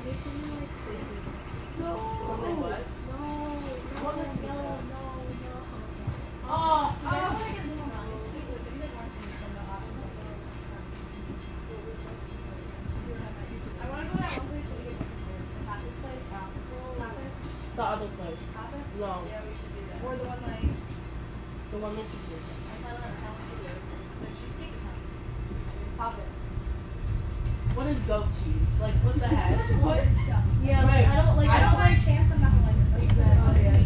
It's something like sleepy. No. Something what? No. Oh. I want to get more money. If you like want to see from the options like that. I want to go to that one place where you get the tapas place. Tapas? The other place. Tapas? No. Yeah, we should do that. Or the one like... The one that you did. I thought I want to do. The cheesecake or tapas? What is goat cheese? Like, what the heck? What? Yeah, Wait, I don't like. I don't like chance I'm not gonna like this. Exactly.